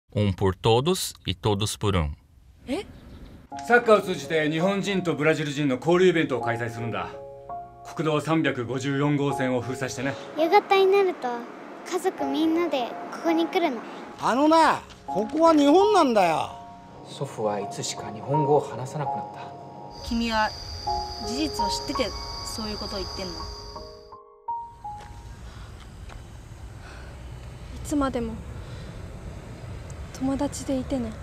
Um por todos e todos por um。 え？ サッカーを通じて日本人とブラジル人の交流イベントを開催するんだ。国道354号線を封鎖してね。 夕方になると家族みんなでここに来るの。 ここは日本なんだよ。 祖父はいつしか日本語を話さなくなった。 君は事実を知っててそういうことを言ってんの？いつまでも友達でいてね。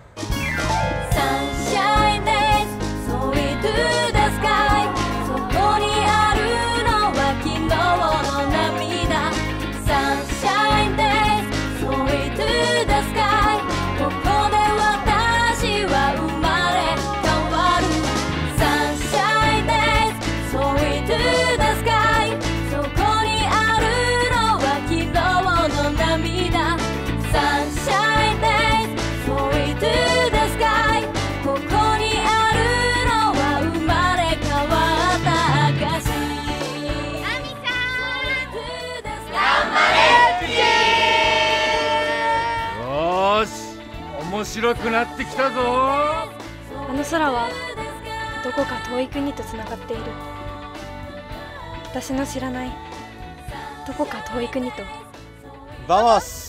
Sunshine days, so we do the sky。 そこにあるのは昨日の涙。 Sunshine days, so we do the sky。 ここで私は生まれ変わる。 Sunshine days, so we do the sky。 そこにあるのは昨日の涙。 Sunshine days, so we do the sky。 ここにあるのは生まれ変わった証。神さん、頑張れ！ よーし、面白くなってきたぞ。 あの空はどこか遠い国とつながっている。私の知らないどこか遠い国と。 バモス。